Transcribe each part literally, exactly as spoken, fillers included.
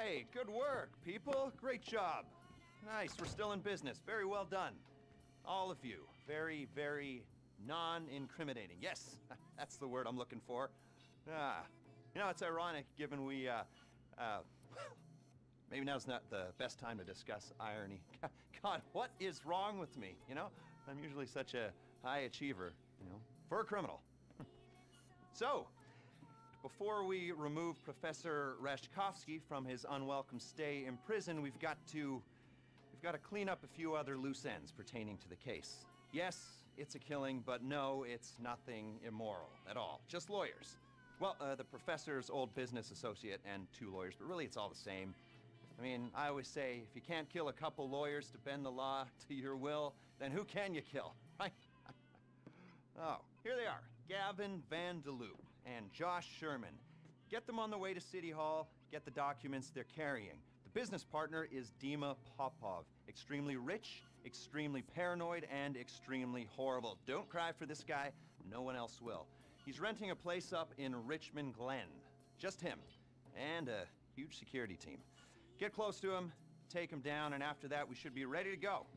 Hey, good work, people. Great job. Nice, we're still in business. Very well done. All of you. Very, very non-incriminating. Yes, that's the word I'm looking for. Ah, you know, it's ironic given we, uh, uh, maybe now's not the best time to discuss irony. God, what is wrong with me, you know? I'm usually such a high achiever, you know, for a criminal. So, before we remove Professor Rashkovsky from his unwelcome stay in prison, we've got to... We've got to clean up a few other loose ends pertaining to the case. Yes, it's a killing, but no, it's nothing immoral at all. Just lawyers. Well, uh, the professor's old business associate and two lawyers, but really it's all the same. I mean, I always say, if you can't kill a couple lawyers to bend the law to your will, then who can you kill, right? Oh, here they are. Gavin Van de Loop and Josh Sherman. Get them on the way to City Hall, get the documents they're carrying. The business partner is Dima Popov. Extremely rich, extremely paranoid, and extremely horrible. Don't cry for this guy, no one else will. He's renting a place up in Richmond Glen. Just him, and a huge security team. Get close to him, take him down, and after that we should be ready to go.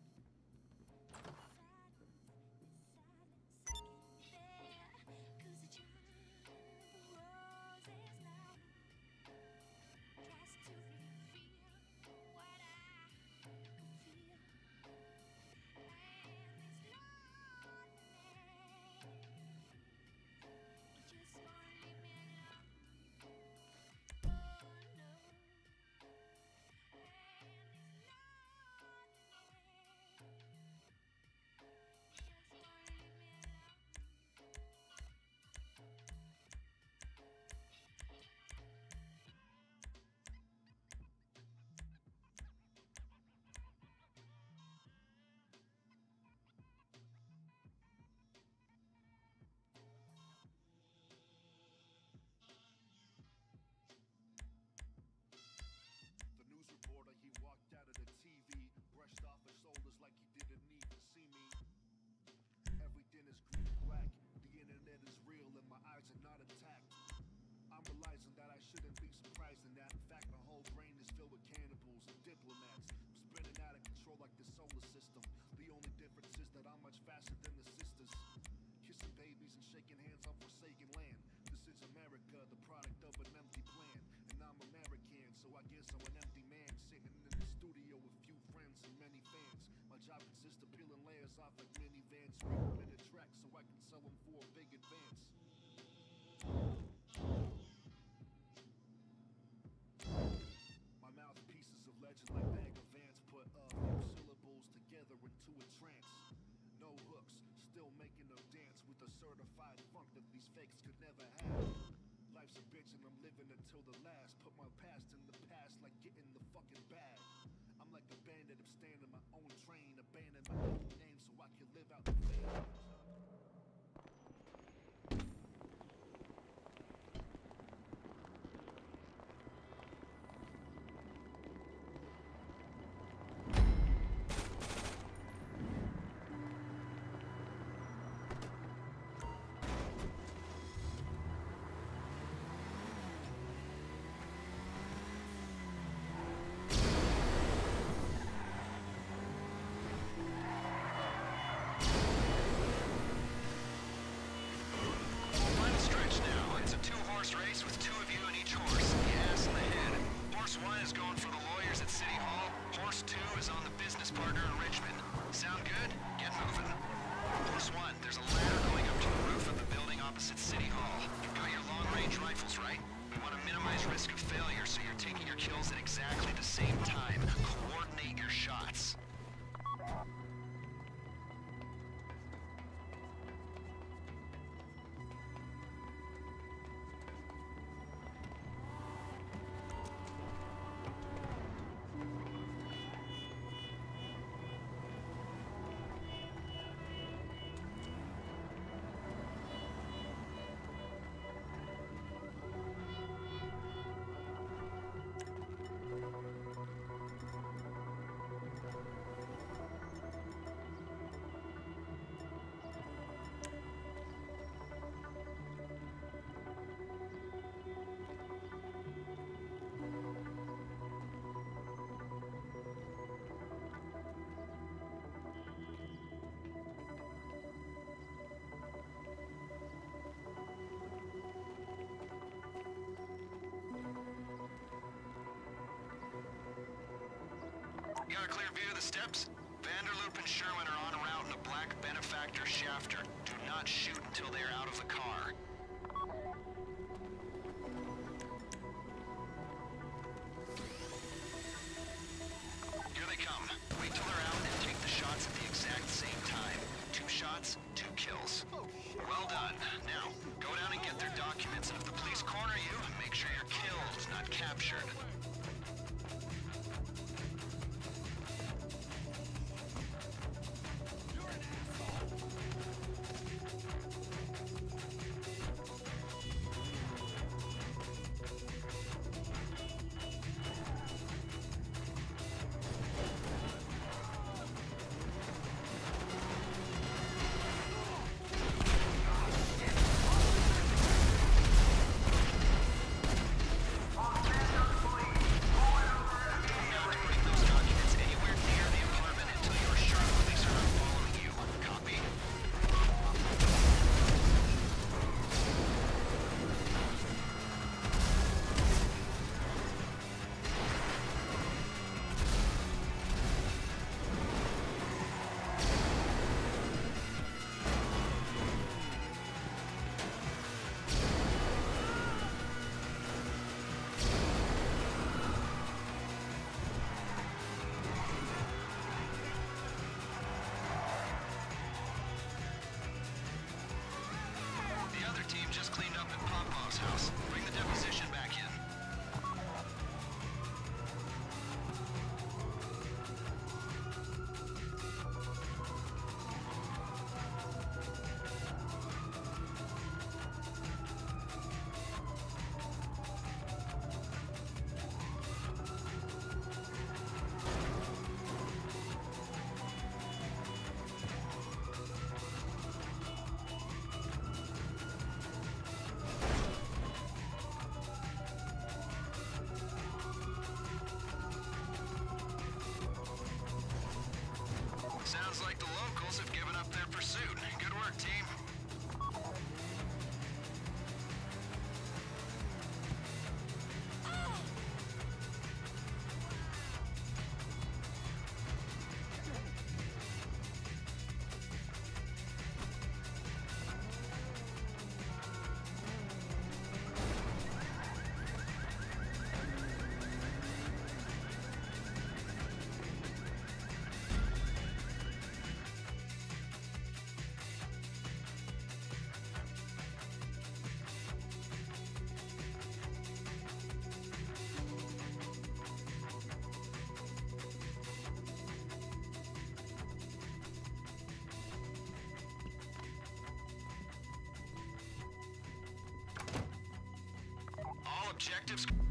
Race with two of you in each horse, the ass and the head. Horse one is going for the lawyers at City Hall. Horse two is on the business partner in Richmond. Sound good? Get moving. Horse one, there's a ladder going up to the roof of the building opposite City Hall. You've got your long-range rifles, right? We want to minimize risk of failure, so you're taking your kills at exactly the same time. Coordinate your shots. You got a clear view of the steps? Vanderloop and Sherman are en route in a black Benefactor Shafter. Do not shoot until they are out of the car. Here they come. Wait till they're out and take the shots at the exact same time. Two shots, two kills. Well done. Now, go down and get their documents, and if the police corner you, make sure you're killed, not captured. Team just cleaned up at Popov's house. Bring the deposition back in. Sounds like the locals have given up their pursuit. Good work, team. Objectives